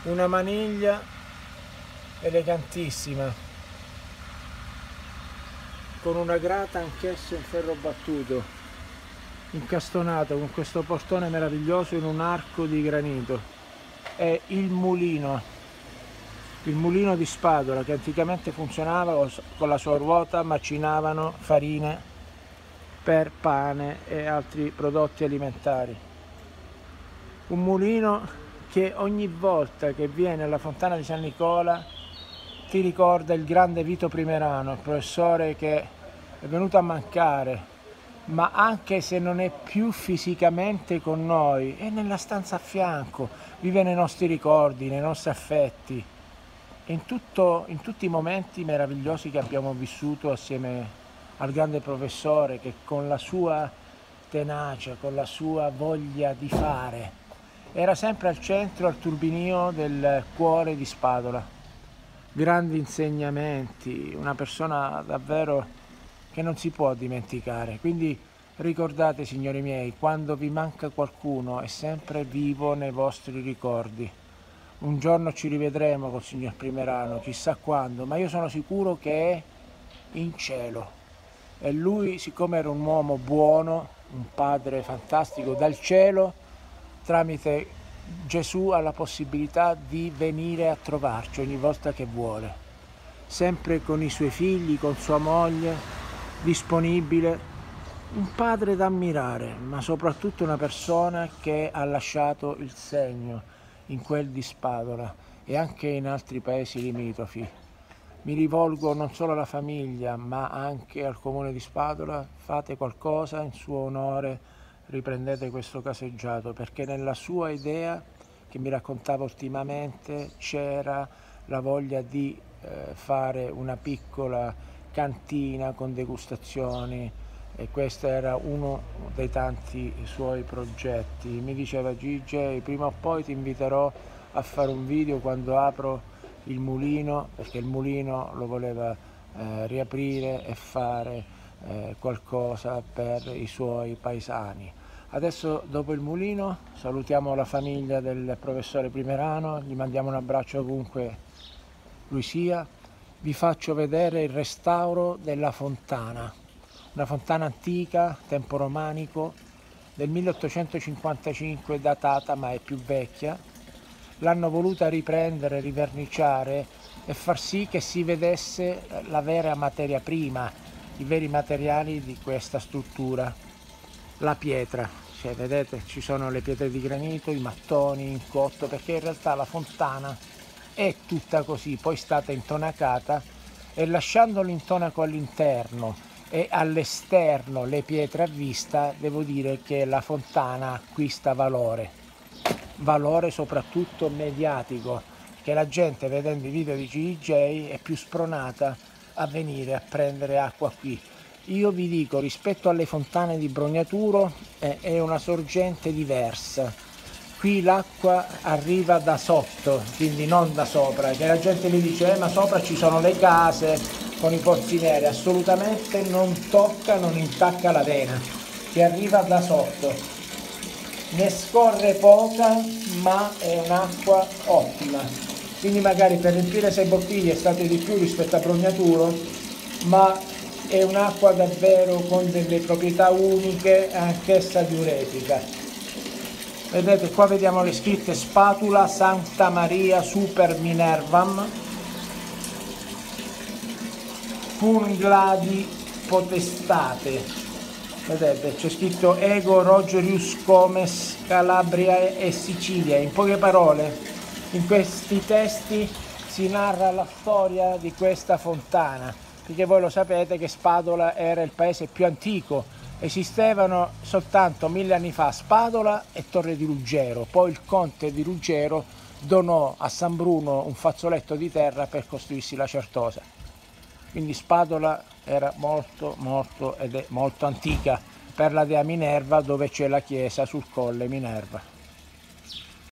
una maniglia elegantissima, con una grata anch'essa in ferro battuto, incastonato con questo portone meraviglioso in un arco di granito. È il mulino di Spadola, che anticamente funzionava con la sua ruota, macinavano farine per pane e altri prodotti alimentari. Un mulino che ogni volta che viene alla fontana di San Nicola ti ricorda il grande Vito Primerano, il professore che è venuto a mancare, ma anche se non è più fisicamente con noi, è nella stanza a fianco, vive nei nostri ricordi, nei nostri affetti, e in tutti i momenti meravigliosi che abbiamo vissuto assieme al grande professore, che con la sua tenacia, con la sua voglia di fare, era sempre al centro, al turbinio del cuore di Spadola. Grandi insegnamenti, una persona davvero che non si può dimenticare. Quindi ricordate, signori miei, quando vi manca qualcuno è sempre vivo nei vostri ricordi. Un giorno ci rivedremo col signor Primerano, chissà quando, ma io sono sicuro che è in cielo. E lui, siccome era un uomo buono, un padre fantastico, dal cielo, tramite Gesù ha la possibilità di venire a trovarci ogni volta che vuole, sempre con i suoi figli, con sua moglie, disponibile, un padre da ammirare, ma soprattutto una persona che ha lasciato il segno in quel di Spadola e anche in altri paesi limitrofi. Mi rivolgo non solo alla famiglia, ma anche al comune di Spadola: fate qualcosa in suo onore, riprendete questo caseggiato, perché nella sua idea, che mi raccontava ultimamente, c'era la voglia di fare una piccola cantina con degustazioni, e questo era uno dei tanti suoi progetti. Mi diceva: Gigi, prima o poi ti inviterò a fare un video quando apro il mulino, perché il mulino lo voleva riaprire e fare qualcosa per i suoi paesani. Adesso, dopo il mulino, salutiamo la famiglia del professore Primerano, gli mandiamo un abbraccio ovunque lui sia. Vi faccio vedere il restauro della fontana, una fontana antica, tempo romanico, del 1855, datata ma è più vecchia. L'hanno voluta riprendere, riverniciare e far sì che si vedesse la vera materia prima, i veri materiali di questa struttura, la pietra. Cioè, vedete, ci sono le pietre di granito, i mattoni in cotto, perché in realtà la fontana è tutta così, poi è stata intonacata, e lasciando l'intonaco all'interno e all'esterno le pietre a vista, devo dire che la fontana acquista valore soprattutto mediatico, che la gente, vedendo i video di GJ, è più spronata a venire a prendere acqua qui. Io vi dico, rispetto alle fontane di Brognaturo è una sorgente diversa. Qui l'acqua arriva da sotto, quindi non da sopra, che la gente mi dice ma sopra ci sono le case con i pozzi neri. Assolutamente non tocca, non intacca la vena, che arriva da sotto. Ne scorre poca, ma è un'acqua ottima. Quindi magari per riempire 6 bottiglie state di più rispetto a Brognaturo, ma è un'acqua davvero con delle proprietà uniche, anch'essa diuretica. Vedete, qua vediamo le scritte: Spatula Sancta Maria Super Minervam Fungladi Potestate. Vedete, c'è scritto Ego Rogerius Comes Calabria e Sicilia. In poche parole, in questi testi si narra la storia di questa fontana, perché voi lo sapete che Spadola era il paese più antico. Esistevano soltanto 1000 anni fa Spadola e Torre di Ruggero, poi il conte di Ruggero donò a San Bruno un fazzoletto di terra per costruirsi la Certosa. Quindi Spadola era molto ed è molto antica, per la dea Minerva, dove c'è la chiesa sul colle Minerva.